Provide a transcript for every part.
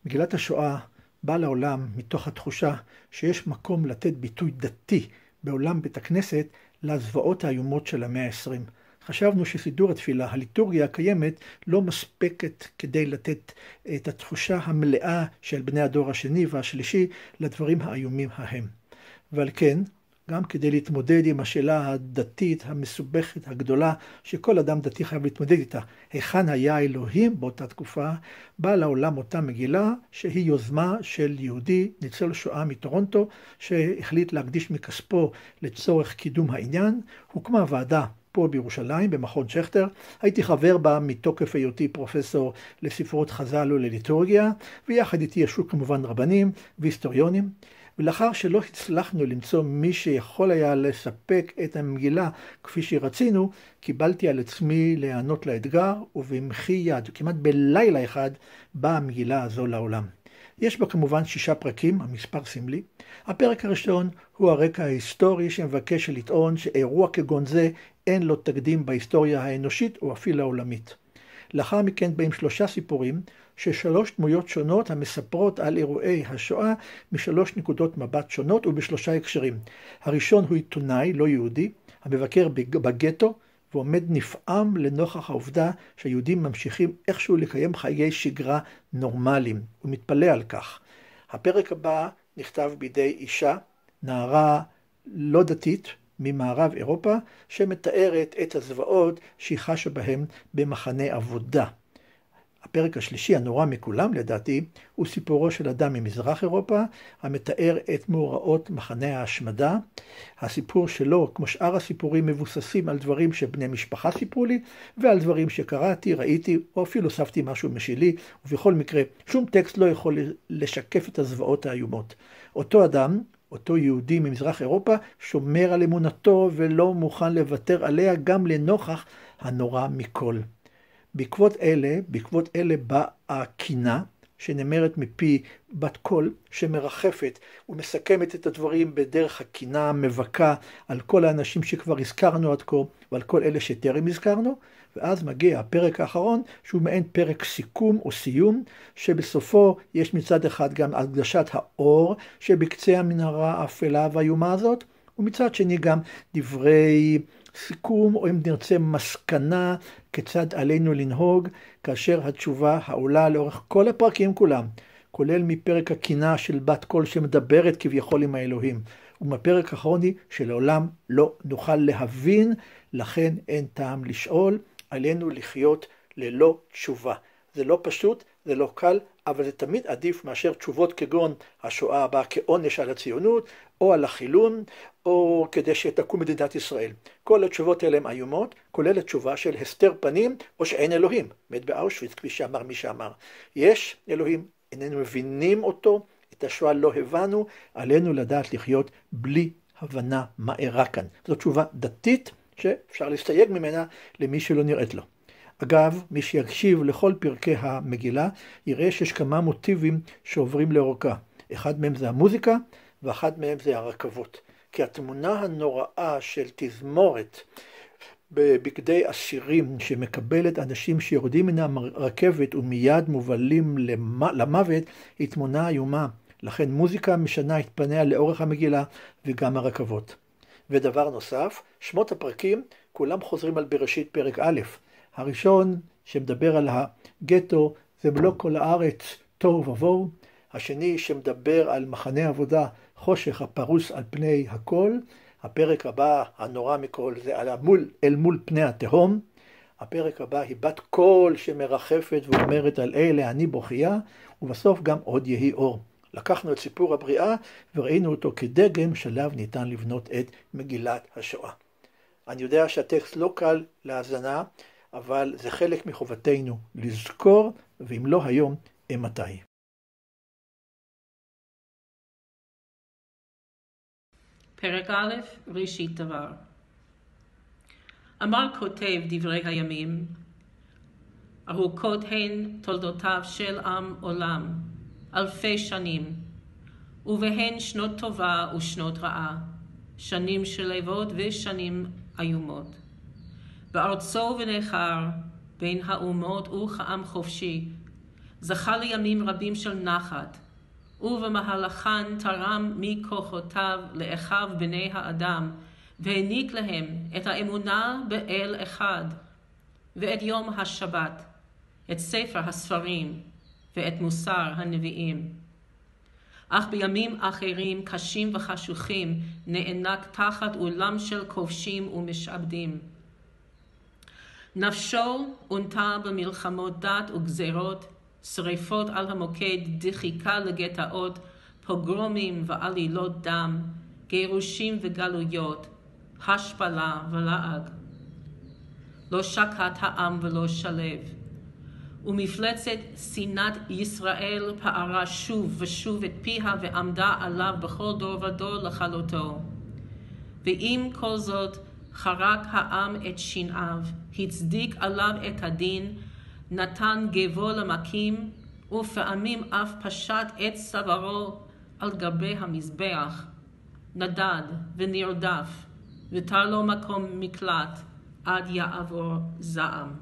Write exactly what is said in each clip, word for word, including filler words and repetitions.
מגילת השואה באה לעולם מתוך התחושה שיש מקום לתת ביטוי דתי בעולם בית הכנסת לזוועות האיומות של המאה ה-עשרים. חשבנו שסידור התפילה, הליטורגיה הקיימת, לא מספקת כדי לתת את התחושה המלאה של בני הדור השני והשלישי לדברים האיומים ההם. ועל כן, גם כדי להתמודד עם השאלה הדתית המסובכת הגדולה שכל אדם דתי חייב להתמודד איתה, היכן היה אלוהים באותה תקופה, באה לעולם אותה מגילה שהיא יוזמה של יהודי ניצול שואה מטורונטו שהחליט להקדיש מכספו לצורך קידום העניין. הוקמה ועדה פה בירושלים במכון שכטר, הייתי חבר בה מתוקף היותי פרופסור לספרות חז"ל ולליטורגיה, ויחד איתי ישבו כמובן רבנים והיסטוריונים. ולאחר שלא הצלחנו למצוא מי שיכול היה לספק את המגילה כפי שרצינו, קיבלתי על עצמי להיענות לאתגר, ובמחי יד, כמעט בלילה אחד, באה המגילה הזו לעולם. יש בה כמובן שישה פרקים, המספר סמלי. הפרק הראשון הוא הרקע ההיסטורי שמבקש לטעון שאירוע כגון זה אין לו תקדים בהיסטוריה האנושית או אפילו העולמית. לאחר מכן באים שלושה סיפורים ששלוש דמויות שונות המספרות על אירועי השואה משלוש נקודות מבט שונות ובשלושה הקשרים. הראשון הוא עיתונאי לא יהודי המבקר בגטו ועומד נפעם לנוכח העובדה שהיהודים ממשיכים איכשהו לקיים חיי שגרה נורמליים. הוא מתפלא על כך. הפרק הבא נכתב בידי אישה, נערה לא דתית, ממערב אירופה, שמתארת את הזוועות שהיא חשה בהם במחנה עבודה. הפרק השלישי, הנורא מכולם לדעתי, הוא סיפורו של אדם ממזרח אירופה, המתאר את מאורעות מחנה ההשמדה. הסיפור שלו, כמו שאר הסיפורים, מבוססים על דברים שבני משפחה סיפרו לי, ועל דברים שקראתי, ראיתי, או אפילו הוספתי משהו משלי, ובכל מקרה, שום טקסט לא יכול לשקף את הזוועות האיומות. אותו אדם, אותו יהודי ממזרח אירופה, שומר על אמונתו ולא מוכן לוותר עליה גם לנוכח הנורא מכל. בעקבות אלה, בעקבות אלה באה הקינה, שנאמרת מפי בת קול, שמרחפת ומסכמת את הדברים בדרך הקינה המבקה על כל האנשים שכבר הזכרנו עד כה, ועל כל אלה שטרם הזכרנו, ואז מגיע הפרק האחרון, שהוא מעין פרק סיכום או סיום, שבסופו יש מצד אחד גם הקדשת האור, שבקצה המנהרה האפלה והאיומה הזאת, ומצד שני גם דברי סיכום, או אם נרצה מסקנה, כיצד עלינו לנהוג, כאשר התשובה העולה לאורך כל הפרקים כולם, כולל מפרק הקינה של בת קול שמדברת כביכול עם האלוהים, ומפרק האחרון היא שלעולם לא נוכל להבין, לכן אין טעם לשאול, עלינו לחיות ללא תשובה. זה לא פשוט, זה לא קל, אבל זה תמיד עדיף מאשר תשובות כגון השואה הבאה כעונש על הציונות, או על החילון, או כדי שתקום מדינת ישראל. כל התשובות האלה הן איומות, כולל התשובה של הסתר פנים, או שאין אלוהים. מת באושוויץ, כפי שאמר מי שאמר. יש אלוהים, איננו מבינים אותו, את השואה לא הבנו, עלינו לדעת לחיות בלי הבנה מה אירע כאן. זו תשובה דתית, שאפשר להסתייג ממנה למי שלא נראית לו. אגב, מי שיקשיב לכל פרקי המגילה, יראה שיש כמה מוטיבים שעוברים לאורכה. אחד מהם זה המוזיקה, ואחד מהם זה הרכבות. כי התמונה הנוראה של תזמורת בבגדי אסירים שמקבלת אנשים שיורדים מן הרכבת ומיד מובלים למוות, היא תמונה איומה. לכן מוזיקה משנה את פניה לאורך המגילה וגם הרכבות. ודבר נוסף, שמות הפרקים כולם חוזרים על בראשית פרק א'. הראשון שמדבר על הגטו זה מלוא כל הארץ תוהו ובוהו. השני שמדבר על מחנה עבודה חושך הפרוס על פני הכל. הפרק הבא הנורא מכל זה על המול, אל מול פני התהום. הפרק הבא היא בת קול שמרחפת ואומרת על אלה אני בוכייה, ובסוף גם עוד יהי אור. לקחנו את סיפור הבריאה וראינו אותו כדגם שלב ניתן לבנות את מגילת השואה. אני יודע שהטקסט לא קל להאזנה, אבל זה חלק מחובתנו לזכור, ואם לא היום, מתי. פרק א', ראשית דבר. אמר כותב דברי הימים, ארוכות הן תולדותיו של עם עולם, אלפי שנים, ובהן שנות טובה ושנות רעה, שנים שלוות ושנים איומות. בארצו ונכר בין האומות וכעם חופשי, זכה לימים רבים של נחת, ובמהלכן תרם מכוחותיו לאחיו בני האדם, והעניק להם את האמונה באל אחד, ואת יום השבת, את ספר הספרים, ואת מוסר הנביאים. אך בימים אחרים קשים וחשוכים נאנק תחת עולם של כובשים ומשעבדים. נפשו עונתה במלחמות דת וגזרות, שריפות על המוקד, דחיקה לגטאות, פוגרומים ועלילות דם, גירושים וגלויות, השפלה ולעג. לא שקט העם ולא שלב, ומפלצת שנאת ישראל פערה שוב ושוב את פיה ועמדה עליו בכל דור ודור לכלותו. ועם כל זאת חרק העם את שנאיו, הצדיק עליו את הדין, נתן גבו למכים, ופעמים אף פשט את צווארו על גבי המזבח, נדד ונרדף, ותר לו מקום מקלט עד יעבור זעם.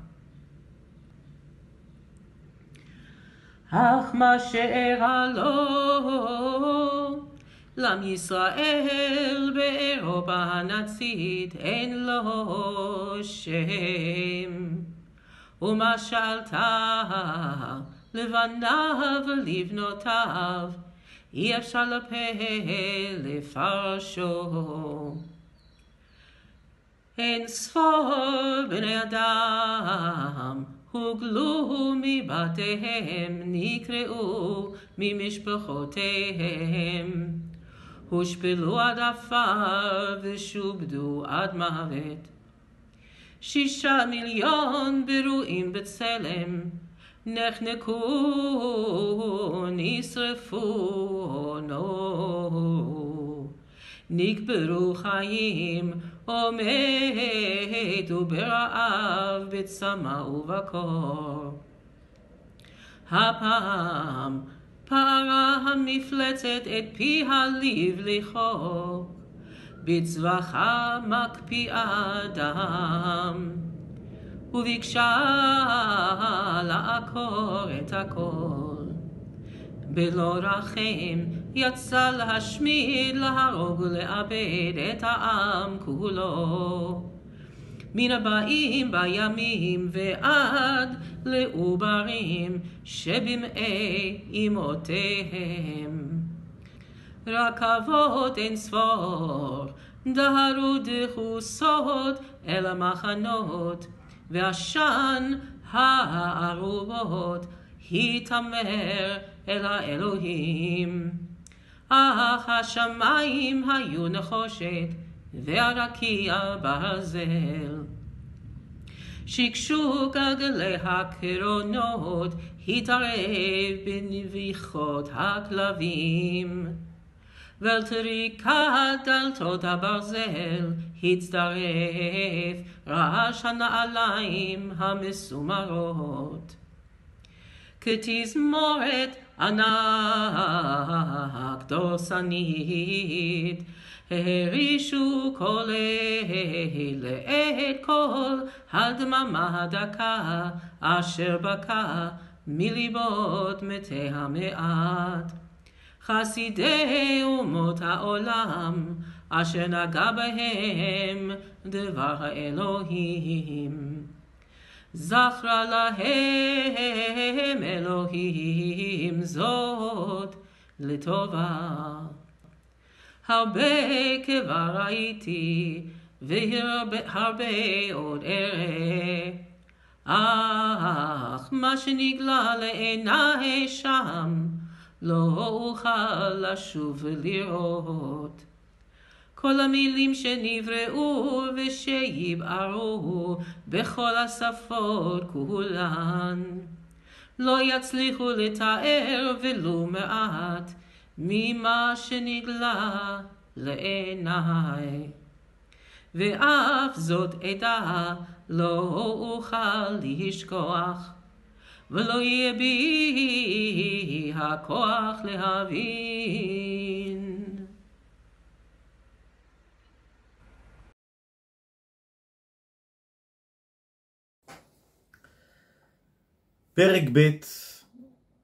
אך מה שאירע לו, לעם ישראל באירופה הנאצית אין לו שם. ומה שעלתה לבניו ולבנותיו, אי אפשר לפה לפרשו. אין ספור בני אדם הוגלו מבתיהם, נקראו ממשפחותיהם, הושפלו עד עפר ושובדו עד מוות. שישה מיליון ברואים בצלם, נחנקו, נשרפו, נו, נקברו חיים, או מתו ברעב, בצמא ובקור. הפעם פרה המפלצת את פיה לבליחו, בצבחה מקפיאה דם, וביקשה לעקור את הכל. בלא רחם יצא להשמיד, להרוג ולאבד את העם כולו. מן הבאים בימים ועד לעוברים שבמאי אמותיהם. רכבות אין ספור דהרו דחוסות אל המחנות, ועשן הערובות התעמר אל האלוהים. אך השמיים היו נחושת והרקיע ברזל. שקשוק גלגלי הקרונות התערב בנביחות הכלבים, ואל טריקת דלתות הברזל הצטרף רעש הנעליים המסומרות. כתזמורת ענק דורסנית הרישו כל אלה את כל הדממה הדקה אשר בקע מליבות מתי המעט. חסידי אומות העולם אשר נגע בהם דבר האלוהים. זכרה להם אלוהים זאת לטובה. הרבה כבר ראיתי והרבה עוד אראה, אך מה שנגלה לעיניי שם לא אוכל לשוב ולראות. כל המילים שנבראו ושיבערו בכל השפות כולן לא יצליחו לתאר ולו מעט ממה שנגלה לעיניי. ואף זאת עדה לא אוכל לשכוח, ולא יהיה בי הכוח להבין. פרק ב'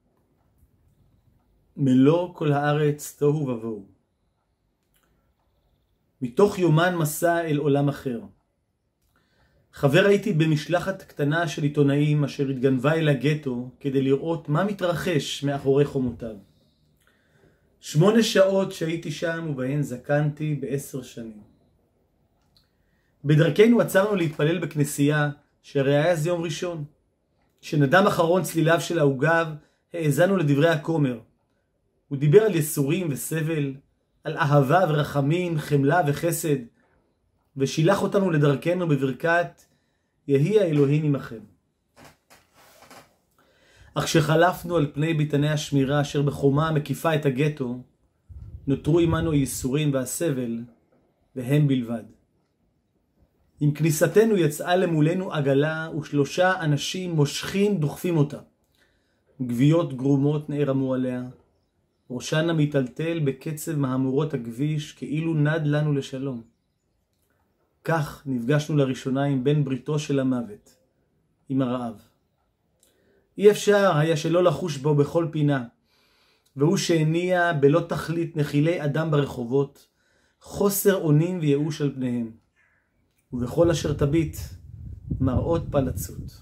מלוא כל הארץ תוהו ובוהו. מתוך יומן מסע אל עולם אחר. חבר הייתי במשלחת קטנה של עיתונאים אשר התגנבה אל הגטו כדי לראות מה מתרחש מאחורי חומותיו. שמונה שעות שהייתי שם ובהן זקנתי בעשר שנים. בדרכנו עצרנו להתפלל בכנסייה שהרי היה זה יום ראשון. כשנדם אחרון צליליו של העוגב האזנו לדברי הכומר. הוא דיבר על יסורים וסבל, על אהבה ורחמים, חמלה וחסד, ושילח אותנו לדרכנו בברכת יהי האלוהים עמכם. אך כשחלפנו על פני ביתני השמירה אשר בחומה מקיפה את הגטו, נותרו עמנו הייסורים והסבל, והם בלבד. עם כניסתנו יצאה למולנו עגלה ושלושה אנשים מושכים דוחפים אותה. גוויות גרומות נערמו עליה, ראשן המטלטל בקצב מהמורות הכביש כאילו נד לנו לשלום. כך נפגשנו לראשונה עם בן בריתו של המוות, עם הרעב. אי אפשר היה שלא לחוש בו בכל פינה, והוא שהניע בלא תכלית נחילי אדם ברחובות, חוסר אונים וייאוש על פניהם, ובכל אשר תביט מראות פלצות.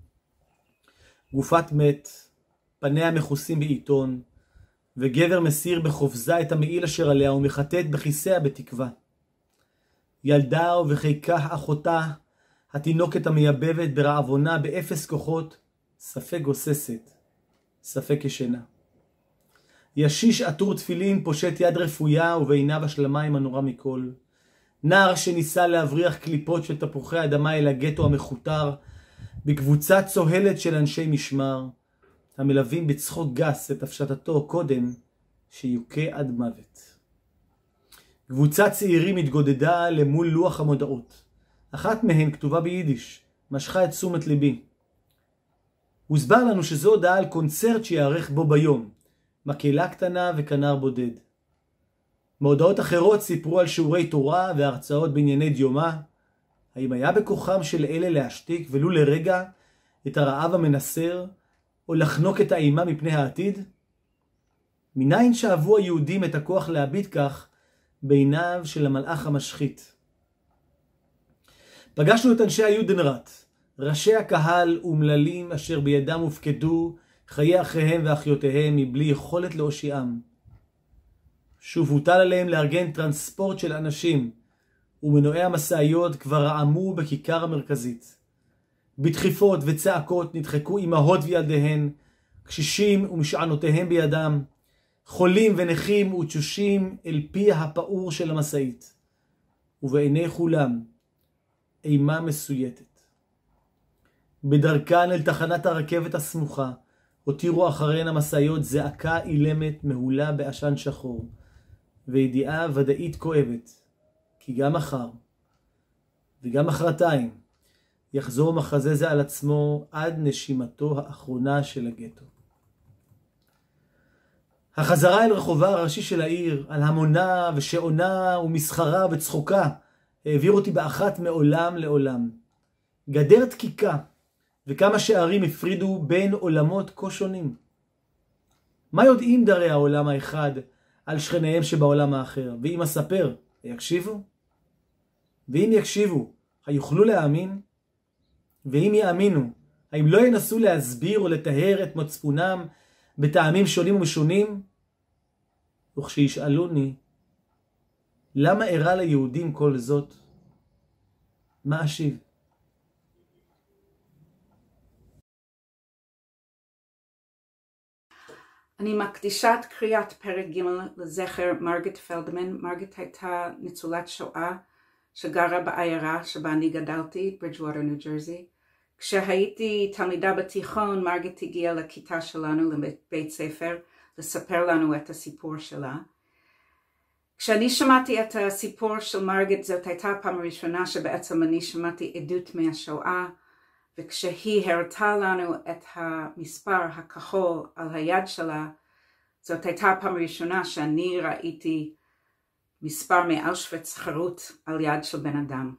גופת מת, פניה מכוסים בעיתון, וגבר מסיר בחופזה את המעיל אשר עליה ומחטט בכיסיה בתקווה. ילדה ובחיקה אחותה, התינוקת המייבבת ברעבונה באפס כוחות, ספק גוססת, ספק ישנה. ישיש עטור תפילין פושט יד רפויה ובעיניו השלמה עם הנורא מכל. נער שניסה להבריח קליפות של תפוחי אדמה אל הגטו המחותר, בקבוצה צוהלת של אנשי משמר, המלווים בצחוק גס את הפשטתו קודם שיוכה עד מוות. קבוצת צעירים התגודדה למול לוח המודעות. אחת מהן כתובה ביידיש, משכה את תשומת ליבי. הוסבר לנו שזו הודעה על קונצרט שיערך בו ביום, מקהלה קטנה וכנר בודד. מהודעות אחרות סיפרו על שיעורי תורה והרצאות בענייני דיומה. האם היה בכוחם של אלה להשתיק ולו לרגע את הרעב המנסר, או לחנוק את האימה מפני העתיד? מניין שאבו היהודים את הכוח להביט כך בעיניו של המלאך המשחית? פגשנו את אנשי היודנראט, ראשי הקהל ומללים אשר בידם הופקדו חיי אחיהם ואחיותיהם מבלי יכולת להושיעם. שוב הוטל עליהם לארגן טרנספורט של אנשים, ומנועי המשאיות כבר רעמו בכיכר המרכזית. בדחיפות וצעקות נדחקו אמהות וילדיהן, קשישים ומשענותיהם בידם, חולים ונכים ותשושים אל פי הפעור של המשאית, ובעיני כולם אימה מסויטת. בדרכן אל תחנת הרכבת הסמוכה, הותירו אחריהן המשאיות זעקה אילמת מהולה בעשן שחור, וידיעה ודאית כואבת, כי גם מחר וגם מחרתיים יחזור מחזה זה על עצמו עד נשימתו האחרונה של הגטו. החזרה אל רחובה הראשי של העיר, על המונה ושעונה ומסחרה וצחוקה, העביר אותי באחת מעולם לעולם. גדר דקיקה וכמה שערים הפרידו בין עולמות כה שונים. מה יודעים דרי העולם האחד על שכניהם שבעולם האחר? ואם אספר, יקשיבו? ואם יקשיבו, היוכלו להאמין? ואם יאמינו, האם לא ינסו להסביר או לטהר את מצפונם בטעמים שונים ומשונים? וכשישאלוני, למה אירע ליהודים כל זאת? מה אשיב? אני מקדישה את קריאת פרק ג' לזכר מרגט פלדמן. מרגט הייתה ניצולת שואה שגרה בעיירה שבה אני גדלתי, ברידג'ווטר, ניו ג'רזי. כשהייתי תלמידה בתיכון, מרגט הגיעה לכיתה שלנו לבית ספר לספר לנו את הסיפור שלה. כשאני שמעתי את הסיפור של מרגט, זאת הייתה הפעם הראשונה שבעצם אני שמעתי עדות מהשואה, וכשהיא הראתה לנו את המספר הכחול על היד שלה, זאת הייתה הפעם הראשונה שאני ראיתי מספר מאושוויץ חרוט על יד של בן אדם.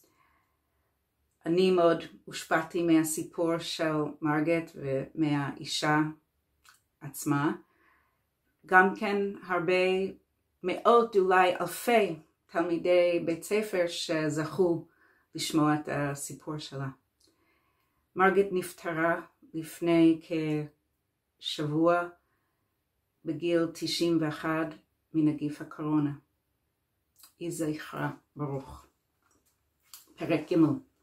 אני מאוד הושפעתי מהסיפור של מרגט ומהאישה עצמה. גם כן הרבה מאות, אולי אלפי תלמידי בית ספר שזכו לשמוע את הסיפור שלה. מרגט נפטרה לפני כשבוע בגיל תשעים ואחת מנגיף הקורונה. יהי זכרה ברוך. פרק ג'.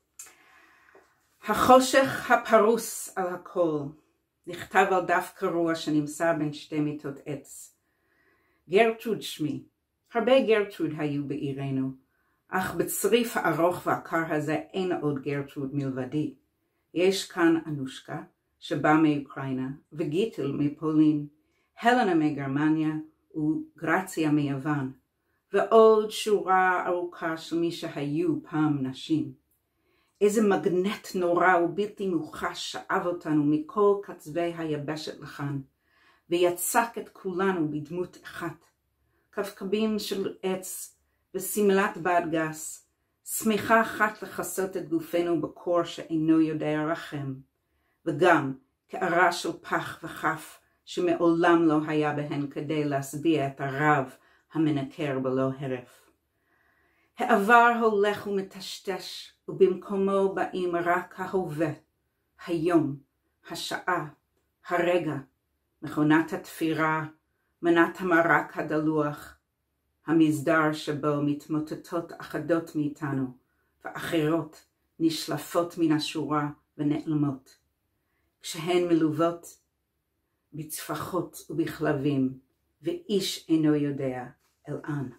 החושך הפרוס על הכל נכתב על דף קרוע שנמצא בין שתי מיטות עץ. גרטרוד שמי. הרבה גרטרוד היו בעירנו, אך בצריף הארוך והקר הזה אין עוד גרטרוד מלבדי. יש כאן אנושקה שבאה מאוקראינה, וגיטל מפולין, הלנה מגרמניה וגרציה מיוון, ועוד שורה ארוכה של מי שהיו פעם נשים. איזה מגנט נורא ובלתי מוחש שאב אותנו מכל קצווי היבשת לכאן, ויצק את כולנו בדמות אחת. כבכבים של עץ וסמלת בד גס, שמיכה אחת לחסות את גופנו בקור שאינו יודע רחם, וגם קערה של פח וכף שמעולם לא היה בהן כדי להשביע את הרב המנקר בלא הרף. העבר הולך ומטשטש, ובמקומו באים רק ההווה, היום, השעה, הרגע, מכונת התפירה, מנת המרק הדלוח, המסדר שבו מתמוטטות אחדות מאיתנו, ואחרות נשלפות מן השורה ונעלמות, כשהן מלוות בצפחות ובכלבים, ואיש אינו יודע אל אן.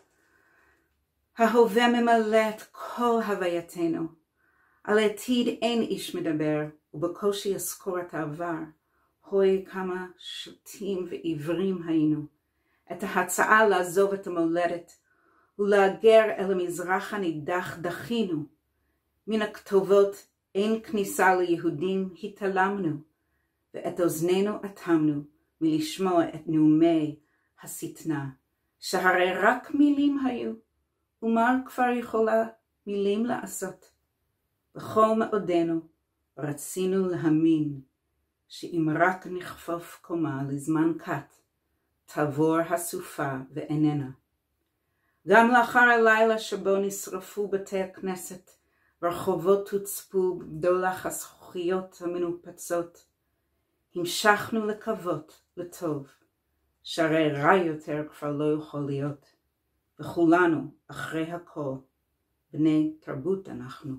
ההווה ממלא את כל הווייתנו, על העתיד אין איש מדבר, ובקושי יזכור את העבר. הוי כמה שוטים ועיוורים היינו. את ההצעה לעזוב את המולדת ולהגר אל המזרח הנידח דחינו. מן הכתובות אין כניסה ליהודים התעלמנו, ואת אוזנינו אטמנו מלשמוע את נאומי השטנה, שהרי רק מילים היו, ומה כבר יכולה מילים לעשות? בכל מאודנו רצינו להאמין, שאם רק נכפוף קומה לזמן קט, תעבור הסופה ואיננה. גם לאחר הלילה שבו נשרפו בתי הכנסת, ורחובות הוצפו בדולח הזכוכיות המנופצות, המשכנו לקוות לטוב, שהרי רע יותר כבר לא יכול להיות, וכולנו, אחרי הכל, בני תרבות אנחנו.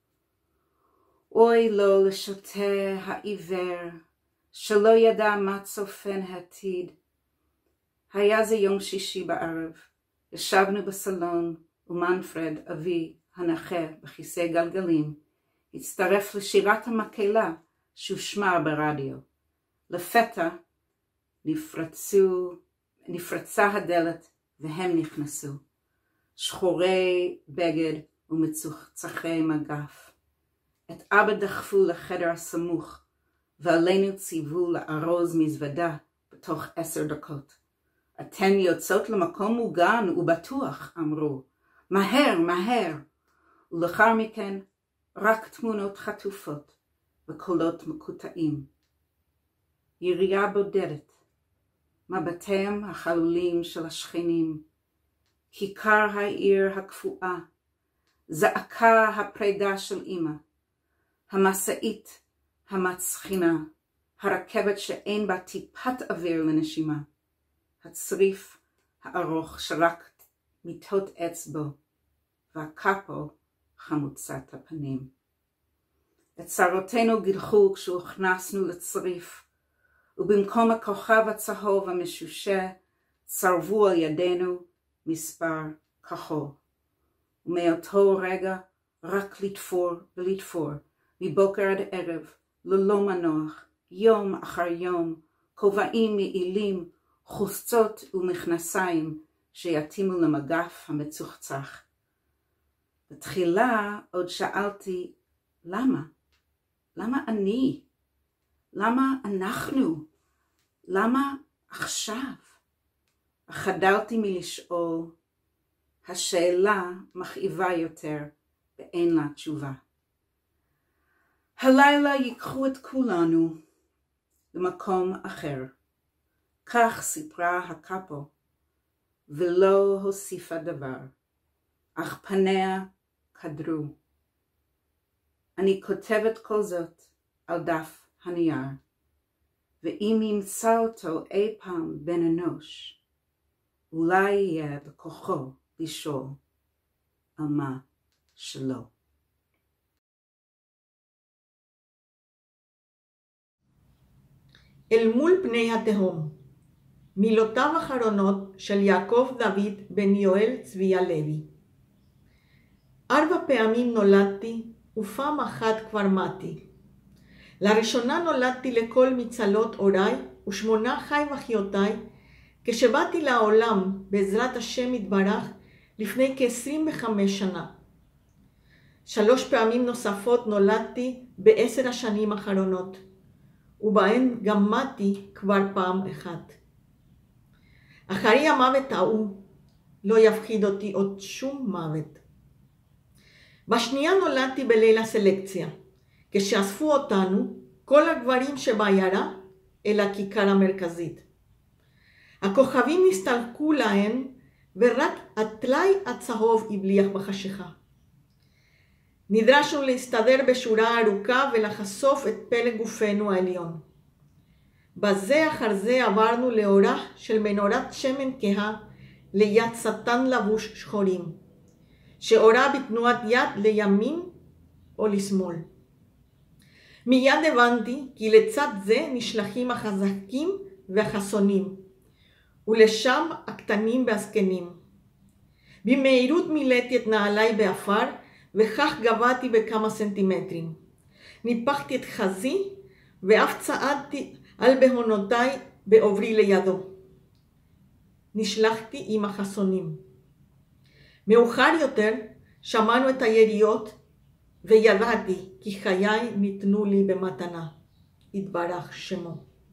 אוי לו לשוטה העיוור, שלא ידע מה צופן העתיד. היה זה יום שישי בערב, ישבנו בסלון, ומנפרד, אבי, הנכה בכיסא גלגלים, הצטרף לשירת המקהלה שהושמע ברדיו. לפתע נפרצו, נפרצה הדלת והם נכנסו, שחורי בגד ומצוחצחי מגף. את אבא דחפו לחדר הסמוך, ועלינו ציוו לארוז מזוודה בתוך עשר דקות. אתן יוצאות למקום מוגן ובטוח, אמרו. מהר, מהר. ולאחר מכן רק תמונות חטופות וקולות מקוטעים. ירייה בודדת, מבטיהם החלולים של השכנים, כיכר העיר הקפואה, זעקה הפרידה של אמא, המשאית המצחינה, הרכבת שאין בה טיפת אוויר לנשימה, הצריף הארוך שרק מיטות אצבו, והקפו חמוצת הפנים. את צרותינו גילחו כשהוכנסנו לצריף, ובמקום הכוכב הצהוב המשושה, צרבו על ידינו מספר כחול. ומאותו רגע רק לתפור ולתפור, מבוקר עד ערב, ללא מנוח, יום אחר יום, כובעים מעילים, חוסצות ומכנסיים שיתאימו למגף המצוחצח. בתחילה עוד שאלתי, למה? למה אני? למה אנחנו? למה עכשיו? חדלתי מלשאול, השאלה מכאיבה יותר ואין לה תשובה. הלילה ייקחו את כולנו למקום אחר, כך סיפרה הקאפו, ולא הוסיפה דבר, אך פניה קדרו. אני כותבת כל זאת על דף הנייר, ואם ימצא אותו אי פעם בן אנוש, אולי יהיה בכוחו לשאול על מה שלא. אל מול פני התהום, מילותיו האחרונות של יעקב דוד בן יואל צבי הלוי. ארבע פעמים נולדתי ופעם אחת כבר מתי. לראשונה נולדתי לכל מצלות הוריי ושמונה אחי ואחיותיי, כשבאתי לעולם בעזרת השם יתברך לפני כ-עשרים וחמש שנה. שלוש פעמים נוספות נולדתי בעשר השנים האחרונות, ובהן גם מתי כבר פעם אחת. אחרי המוות ההוא לא יפחיד אותי עוד שום מוות. בשנייה נולדתי בליל הסלקציה, כשאספו אותנו כל הגברים שבעיירה אל הכיכר המרכזית. הכוכבים נסתלקו להם ורק הטלאי הצהוב הבליח בחשיכה. נדרשנו להסתדר בשורה ארוכה ולחשוף את פלג גופנו העליון. בזה אחר זה עברנו לאורה של מנורת שמן כהה ליד שטן לבוש שחורים, שאורה בתנועת יד לימין או לשמאל. מיד הבנתי כי לצד זה נשלחים החזקים והחסונים, ולשם הקטנים והזקנים. במהירות מילאתי את נעליי באפר, וכך גבהתי בכמה סנטימטרים. ניפחתי את חזי, ואף צעדתי על בהונותיי בעוברי לידו. נשלחתי עם החסונים. מאוחר יותר שמענו את היריות, וידעתי כי חיי ניתנו לי במתנה. יתברך שמו.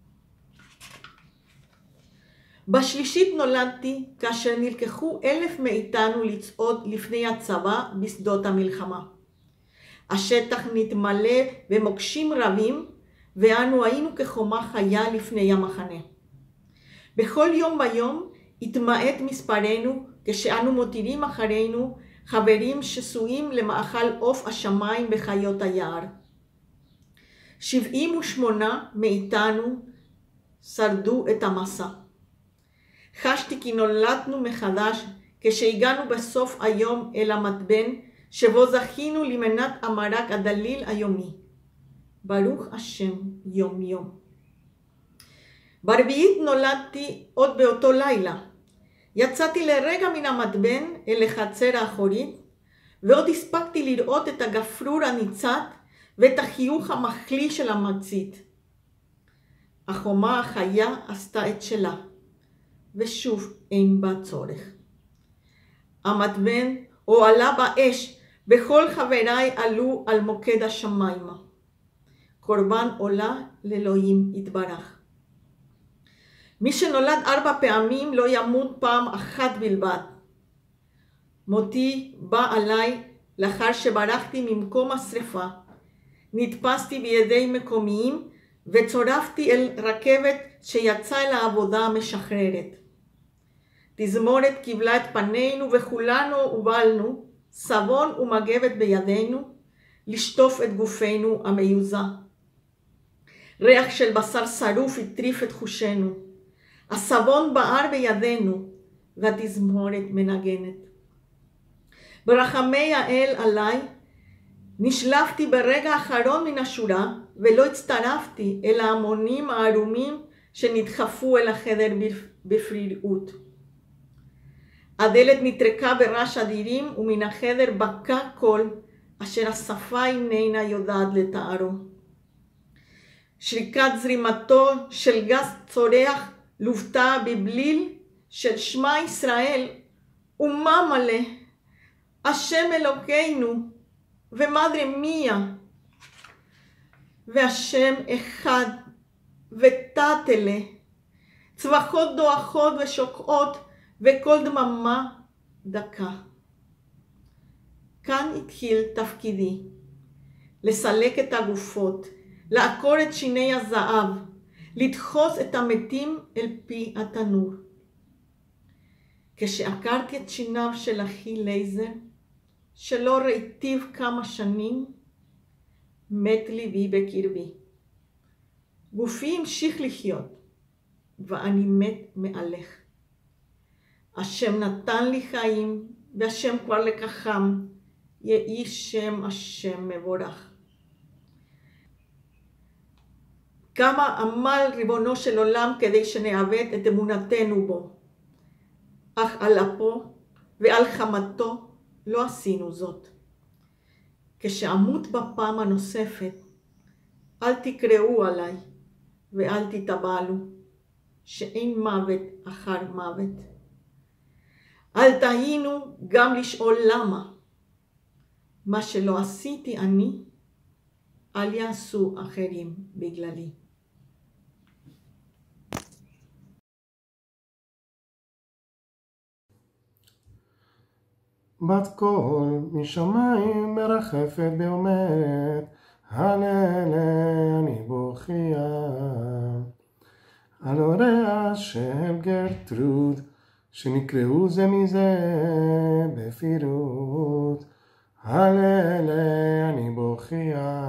בשלישית נולדתי כאשר נלקחו אלף מאיתנו לצעוד לפני הצבא בשדות המלחמה. השטח נתמלא במוקשים רבים, ואנו היינו כחומה חיה לפני המחנה. בכל יום ביום התמעט מספרנו כשאנו מותירים אחרינו חברים שסועים למאכל עוף השמיים וחיות היער. שבעים ושמונה מאיתנו שרדו את המסע. חשתי כי נולדנו מחדש כשהגענו בסוף היום אל המתבן שבו זכינו למנת המרק הדליל היומי. ברוך השם יום יום. ברביעית נולדתי עוד באותו לילה. יצאתי לרגע מן המתבן אל החצר האחורית, ועוד הספקתי לראות את הגפרור הניצת ואת החיוך המחליא של המצית. החומה החיה עשתה את שלה, ושוב אין בה צורך. המתבן הועלה באש, וכל חבריי עלו על מוקד השמיימה. קורבן עולה לאלוהים יתברך. מי שנולד ארבע פעמים לא ימות פעם אחת בלבד. מותי בא עליי לאחר שברחתי ממקום השרפה. נתפסתי בידי מקומיים וצורפתי אל רכבת שיצאה אל העבודה המשחררת. תזמורת קיבלה את פנינו וכולנו הובלנו, סבון ומגבת בידינו, לשטוף את גופנו המיוזע. ריח של בשר שרוף הטריף את חושנו. הסבון בער בידינו והתזמורת מנגנת. ברחמי האל עליי נשלפתי ברגע האחרון מן השורה ולא הצטרפתי אל ההמונים הערומים שנדחפו אל החדר בפרירות. הדלת נטרקה ברעש אדירים ומן החדר בקע קול אשר השפה איננה יודעת לתארו. שריקת זרימתו של גז צורח לוותה בבליל של שמע ישראל ומה מלא, השם אלוקינו ומדרה מיה, והשם אחד ותתלה, צווחות דועכות ושוקעות וכל דממה דקה. כאן התחיל תפקידי, לסלק את הגופות, לעקור את שיני הזהב, לדחוס את המתים אל פי התנור. כשעקרתי את שיניו של אחי לייזר, שלא ראיתיו כמה שנים, מת ליבי בקרבי. גופי המשיך לחיות, ואני מת מעלך. השם נתן לי חיים, והשם כבר לקחם, יהי שם השם מבורך. כמה עמל ריבונו של עולם כדי שנעוות את אמונתנו בו, אך על אפו ועל חמתו לא עשינו זאת. כשאמות בפעם הנוספת, אל תקראו עליי ואל תתבלו, שאין מוות אחר מוות. אל תהינו גם לשאול למה. מה שלא עשיתי אני, אל יעשו אחרים בגללי. בת קול משמיים מרחפת ואומרת, הללה אני בוכייה. על הוריה של גרטרוד, שנקראו זה מזה בפירוט, הללה אני בוכייה.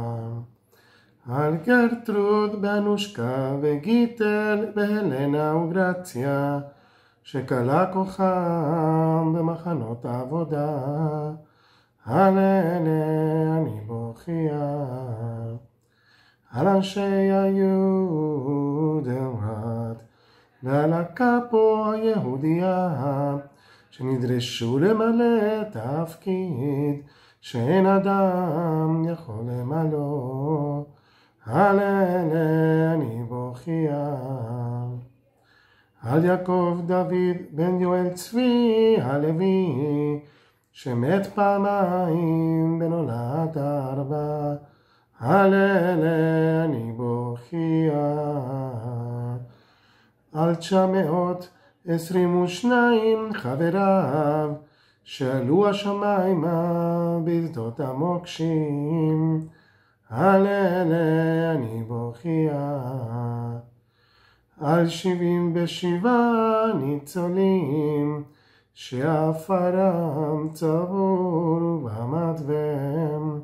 על גרטרוד באנושקה וגיטל בהלנה וגרציה, שקלה כוחם במחנות העבודה, הללה אני בוכייה. על אנשי היהודלרד ועל הקאפו היהודייה, שנדרשו למלא תפקיד שאין אדם יכול למלוא, הללה אני בוכייה. על יעקב דוד בן יואל צבי הלוי, שמת פעמיים בנולד ארבע, הללה אני בוכייה. על תשע מאות עשרים ושניים חבריו, שעלו השמיימה בשדות המוקשים, הללה אני בוכייה. על שבעים ושבעה ניצולים, שעפרם צבור במטבם,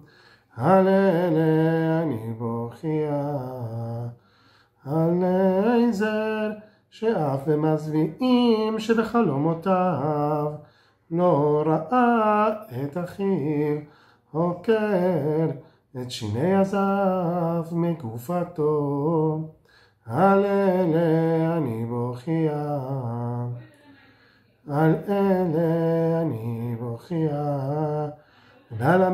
הללה אני בוכייה. על לייזר שאף במזוויעים שבחלומותיו, לא ראה את אחיו עוקר את שיני הזהב מגופתו, הללה אני בוכייה. על אלה אני בוכייה. ועל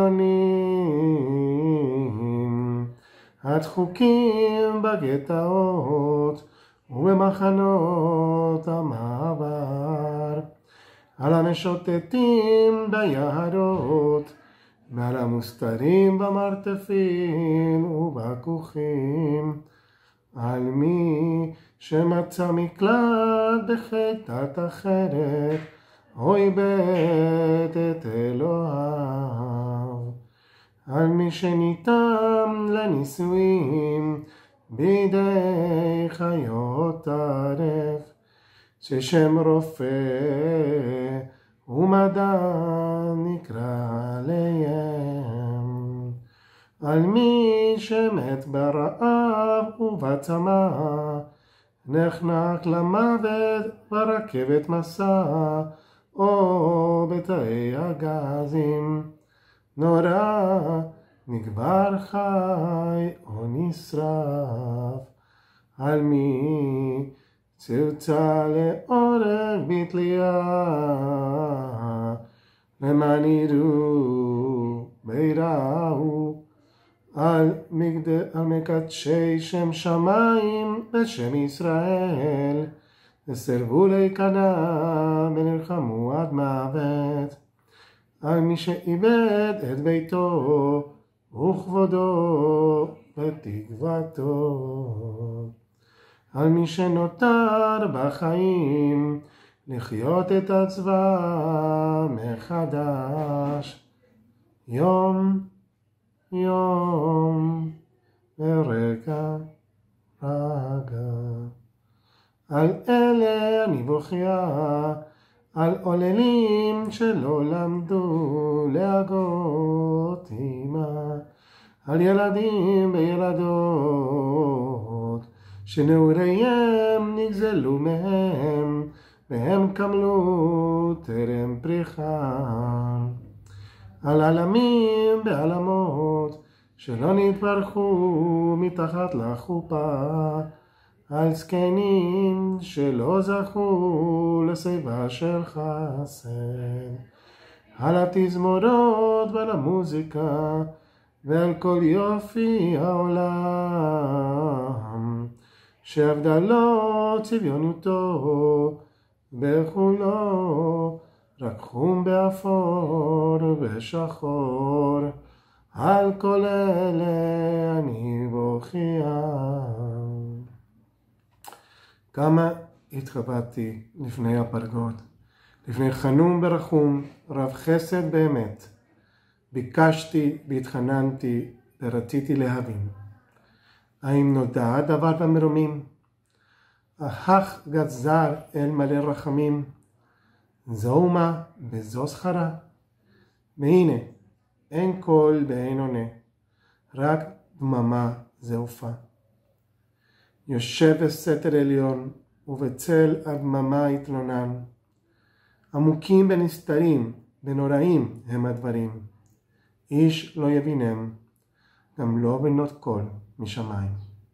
המיליונים הדחוקים בגטאות ובמחנות המעבר, על המשוטטים ביערות ועל המוסתרים במרתפים ובכוכים, על מי שמצא מקלט בחיטת אחרת או איבד את אלוהיו, על מי שניתן לנישואים בידי חיות טרף, ששם רופא ומדע נקרא עליהם, על מי שמת ברעב ובצמא, נחנק למוות ברכבת מסע או בתאי הגזים, נורא נקבר חי או נשרף, על מי צרצה לאורך בתלייה, למען יראו ויראו, על, מגד... על מקדשי שם שמיים ושם ישראל, וסרבו להיכנע ונלחמו עד מוות, על מי שאיבד את ביתו וכבודו ותקוותו, על מי שנותר בחיים לחיות את הצבא מחדש, יום יום ורגע רגע. על אלה אני בוכיה, על עוללים שלא למדו להגות אמא, על ילדים וילדות שנעוריהם נגזלו מהם והם קמלו טרם פריחה, על עלמים בעלמות שלא נתברכו מתחת לחופה, על זקנים שלא זכו לשיבה של חסד, על התזמורות ועל המוזיקה ועל כל יופי העולם שעבדה לו צביונותו בכולו, רק חום באפור ושחור, על כל אלה אני בוכיה. כמה התחבטתי לפני הפרגוד, לפני חנון ברחום, רב חסד באמת. ביקשתי והתחננתי ורציתי להבין. האם נודע הדבר במרומים? אך גזר אל מלא רחמים, זו מה וזו שכרה. והנה, אין קול ואין עונה, רק דממה זעופה. יושב בסתר עליון ובצל הדממה התלונן, עמוקים ונסתרים ונוראים הם הדברים, איש לא יבינם, גם לא בנות קול משמיים.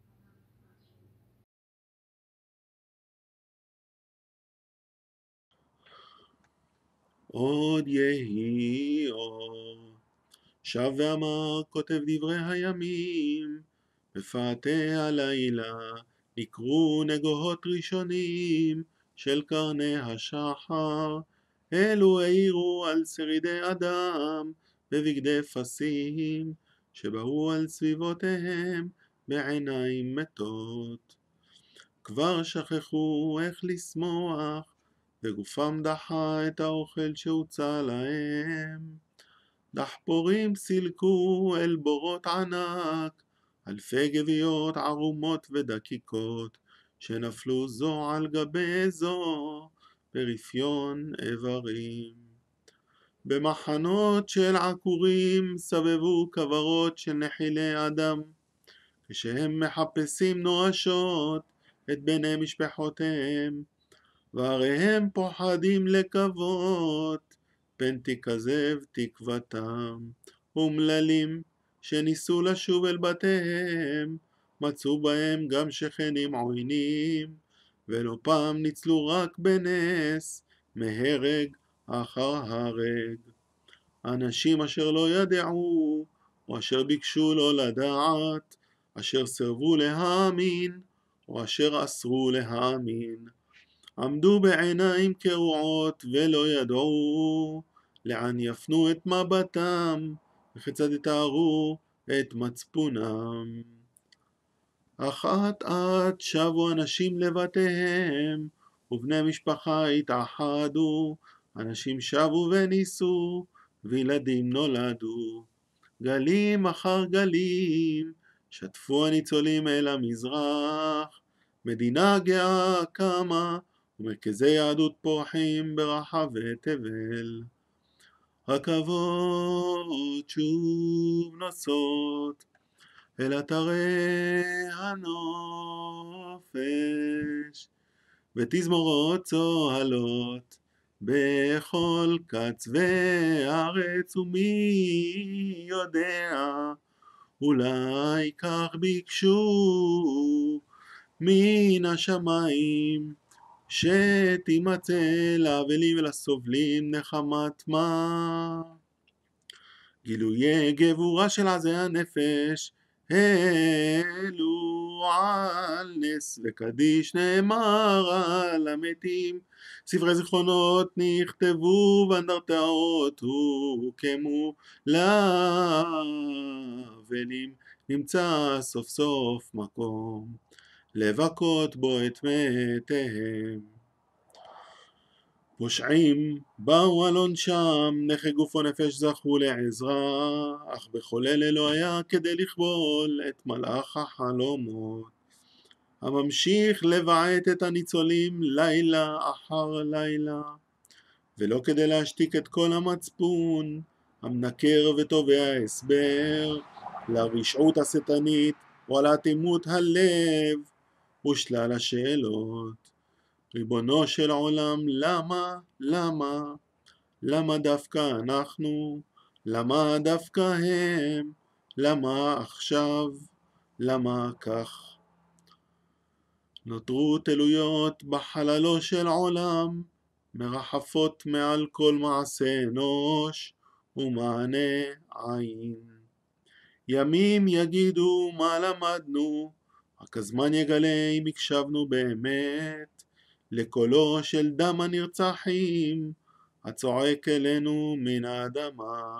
עוד יהי אור, שב ואמר כותב דברי הימים, בפאתי הלילה נקרו נגוהות ראשונים של קרני השחר, אלו העירו על שרידי אדם בבגדי פסים, שבאו על סביבותיהם בעיניים מתות. כבר שכחו איך לשמוח, וגופם דחה את האוכל שהוצע להם. דחפורים סילקו אל בורות ענק, אלפי גוויות ערומות ודקיקות, שנפלו זו על גבי זו ברפיון איברים. במחנות של עקורים סבבו כברות של נחילי אדם, כשהם מחפשים נואשות את בני משפחותיהם, והרי הם פוחדים לקוות, פן תכזב תקוותם. אומללים שניסו לשוב אל בתיהם, מצאו בהם גם שכנים עוינים, ולא פעם ניצלו רק בנס מהרג אחר הרג. אנשים אשר לא ידעו, או אשר ביקשו לא לדעת, אשר סרבו להאמין, או אשר אסרו להאמין, עמדו בעיניים קרועות ולא ידעו לאן יפנו את מבטם, וכיצד יתארו את מצפונם. אחת עד שבו אנשים לבתיהם, ובני משפחה התאחדו, אנשים שבו וניסו, וילדים נולדו. גלים אחר גלים, שטפו הניצולים אל המזרח, מדינה גאה קמה, ומרכזי יהדות פורחים ברחבי תבל. רכבות שוב נוסעות אל אתרי הנופש, ותזמורות צוהלות בכל קצווי הארץ, ומי יודע, אולי כך ביקשו מן השמיים, שתימצא לאבלים ולסובלים נחמת מה. גילויי גבורה של עזי הנפש העלו על נס, וקדיש נאמר על המתים. ספרי זיכרונות נכתבו ואנדרטאות הוקמו לאבלים, נמצא סוף סוף מקום לבכות בו את מתיהם. פושעים באו על עונשם, נכי גוף ונפש זכו לעזרה, אך בכל אלה לא היה כדי לכבול את מלאך החלומות. הממשיך לבעט את הניצולים לילה אחר לילה, ולא כדי להשתיק את כל המצפון, המנקר ותובע הסבר, לרשעות השטנית או לאטימות הלב, ושלל השאלות. ריבונו של עולם, למה, למה, למה דווקא אנחנו, למה דווקא הם, למה עכשיו, למה כך? נותרו תלויות בחללו של עולם, מרחפות מעל כל מעשה אנוש, ומענה עין. ימים יגידו מה למדנו, רק הזמן יגלה אם הקשבנו באמת, לקולו של דם הנרצחים, הצועק אלינו מן האדמה.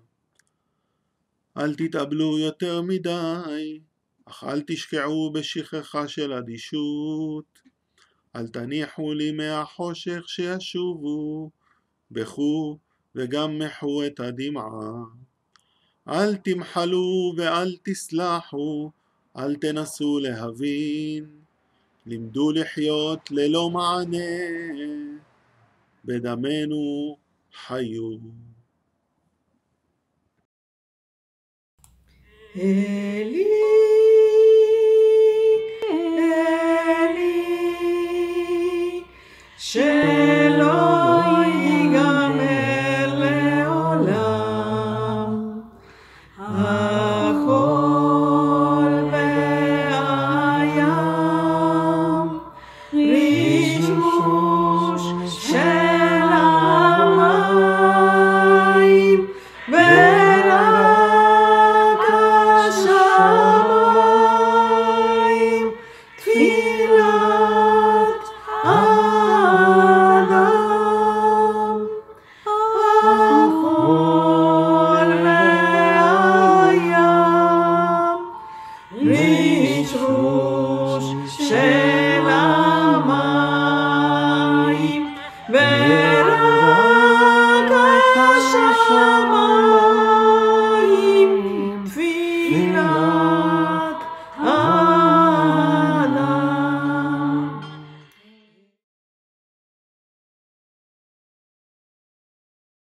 אל תתאבלו יותר מדי, אך אל תשקעו בשכחה של אדישות, אל תניחו לי מהחושך שישובו, בכו וגם מחו את הדמעה. אל תמחלו ואל תסלחו, אל תנסו להבין, לימדו לחיות ללא מענה, בדמנו חיו. אלי